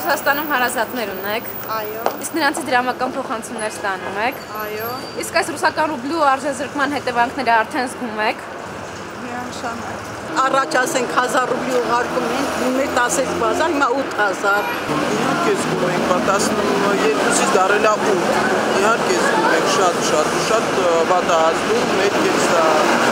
Ռուսաստանում հարազատներ ունեք։ Այո։ Իսկ նրանցից դրամական փոխանցումներ ստանում եք։ Այո։ Իսկ այս ռուսական ռուբլու արժեզրկման հետևանքները արդեն զգում եք։ Միանշանակ։ Առաջ ասենք 1000 ռուբլի ուղարկում են, մեր 12000, հիմա 8000։ Իհարկե զգում ենք, 12-ից դարել է 8։ Իհարկե զգում ենք շատ վատ է ազդում մեր կեսա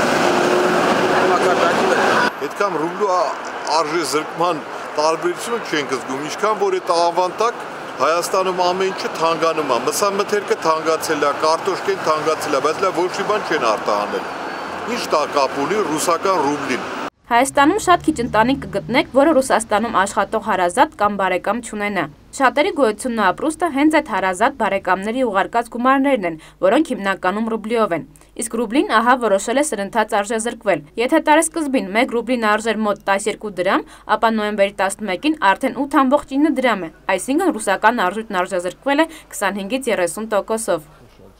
մակարդակի վրա։ Այդքան ռուբլու արժեզրկման տարբերությունը չենք զգում, ինչքան որ այդ ավանդակ Հայաստանում ամեն ինչը թանկանում է, մսամթերքը թանկացել է, կարտոշկեն թանկացել է, բայց լավ ոչ մի բան չեն արտահանել։ Ինչ տա կապ ունի ռուսական ռուբլին։ Հայաստանում շատ քիչ ընտանիք կգտնեք, որը Ռուսաստանում աշխատող հարազատ կամ բարեկամ չունենա։ Շատերի գոյությունն ու ապրուստը հենց այդ հարազատ բարեկամների ուղարկած գումարներն են, որոնք հիմնականում ռուբլիով են։ Իսկ ռուբլին ահա որոշել է սրընթաց արժեզրկվել։ Եթե տարեսկզբին 1 ռուբլին արժեր մոտ 12 դրամ, ապա նոյեմբերի 11-ին արդեն 8.9 դրամ է, այսինքն ռուսական արժույթն արժեզրկվել է 25-ից 30%-ով։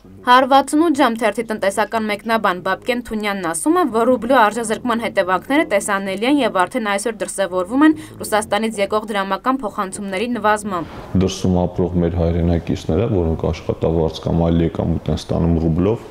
168 ժամ թերթի տնտեսական մեկնաբան Բաբկեն Թունյանն ասում է, որ ռուբլու արժեզրկման հետևանքները տեսանելի են եւ արդեն այսօր դրսեւորվում են Ռուսաստանից եկող դրամական փոխանցումների նվազմամբ։ Դրսում ապրող մեր հայրենակիցները, որոնք աշխատավարձ կամ այլ եկամուտ են ստանում ռուբլով,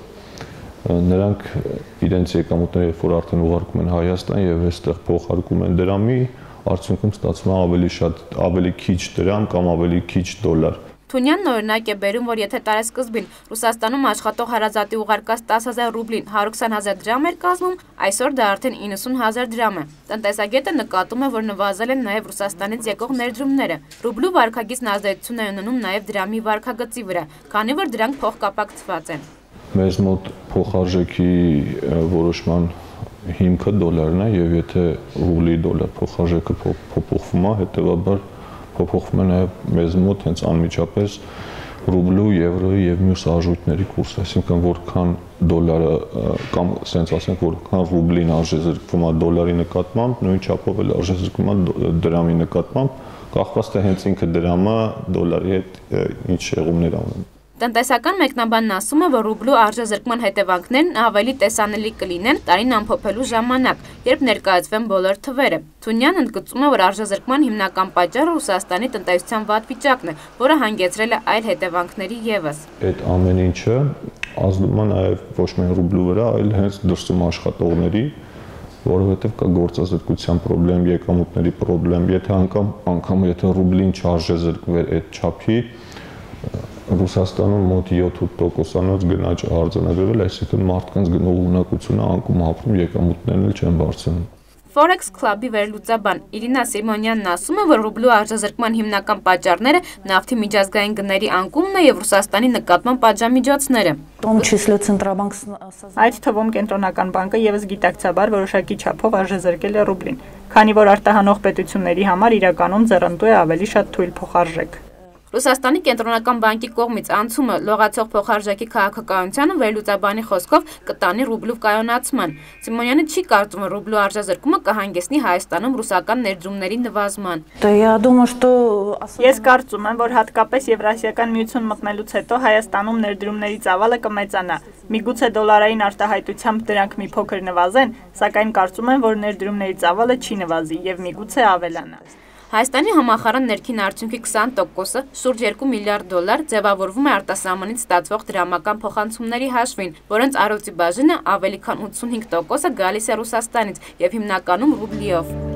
նրանք իրենց եկամուտները երբ որ արդեն ուղարկում են Հայաստան եւ այստեղ փոխարկում են դրամի, արդյունքում ստացվում է ավելի քիչ դրամ կամ ավելի քիչ դոլար։ Թունյանն օրինակ է բերում, որ եթե տարեսկզբին Ռուսաստանում աշխատող հարազատի ուղարկած 10000 ռուբլին 120000 դրամ էր կազմում, այսօր դա արդեն 90000 դրամ է։ Տնտեսագետը նկատում է, որ նվազել են նաև Ռուսաստանից եկող ներդրումները։ Ռուբլու վարկագիծն ազդեցություն է ունենում նաև դրամի վարկագծի վրա, քանի որ դրանք փոխկապակցված են։ Մեզ մոտ փոխարժեքի որոշման հիմքը դոլարն է, եւ եթե ռուբլի դոլար փոխարժեքը փոփոխվում է, հետեւաբար փոփոխվում է նաև մեզ մոտ հենց անմիջապես ռուբլու, եվրոյի եւ մյուս արժույթների կուրսը, այսինքն որքան դոլարը կամ ասենք ասենք որքան ռուբլին արժեզրկվում է դոլարի նկատմամբ, նույն չափով էլ արժեզրկվում է դրամի նկատմամբ, կախված թե հենց ինքը դրամը դոլարի հետ ինչ շեղումներ ունեն։ Տնտեսական մեկնաբանն ասում է, որ ռուբլու արժեզրկման հետևանքներն ավելի տեսանելի կլինեն տարին ամփոփելու ժամանակ, երբ ներկայացվեն բոլոր թվերը։ Թունյանն ընդգծում է, որ արժեզրկման հիմնական պատճառը Ռուսաստանի տնտեսության վատ վիճակն է, որը հանգեցրել է այլ հետևանքների ևս։ Այդ ամեն ինչը ազդում է նաև ոչ միայն ռուբլու վրա, այլ հենց դրսում աշխատողների, որովհետև կա գործազրկության խնդրեմ, եկամուտների խնդրեմ, եթե անգամ եթե ռուբլին չարժեզրկվեր այդ չափի, Ռուսաստանում մոտ 7-8%-անոց գնաճ արձանագրվել, այսինքն մարդկանց գնող ունակությունը անկում ապրում, եկամուտներն էլ չեն բարձրանում։ Forex Club-ի վերլուծաբան Իրինա Սիմոնյանն ասում է, որ ռուբլու արժեզրկման հիմնական պատճառները նավթի միջազգային գների անկումն է եւ Ռուսաստանի նկատմամբ պատժամիջոցները։ Այդ թվում կենտրոնական բանկը եւս գիտակցաբար որոշակի չափով արժեզրկել է ռուբլին, քանի որ արտահանող պետությունների համար իրականում ձեռնտու է ավելի շատ թույլ փոխարժեք։ Ռուսաստանի կենտրոնական բանկի կողմից անցումը լողացող փոխարժեքի քաղաքականությանը վերլուծաբանի խոսքով կտանի ռուբլու կայունացման։ Սիմոնյանը չի կարծում, որ ռուբլու արժեզրկումը կհանգեցնի Հայաստանում ռուսական ներդրումների նվազման։ Ես կարծում եմ, որ հատկապես Եվրասիական միություն մտնելուց հետո Հայաստանում ներդրումների ծավալը կմեծանա։ Միգուցե դոլարային արտահայտությամբ դրանք մի փոքր նվազեն, սակայն կարծում եմ, որ ներդրումների ծավալը չի նվազի եւ միգուցե ավելանա։ Հայաստանի համախառն ներքին արդյունքի 20%-ը, շուրջ 2 միլիարդ դոլար, ձևավորվում է արտասահմանից ստացվող դրամական փոխանցումների հաշվին, որոնց առյուծի բաժինը ավելի քան 85%-ը գալիս է Ռուսաստանից եւ հիմնականում ռուբլիով։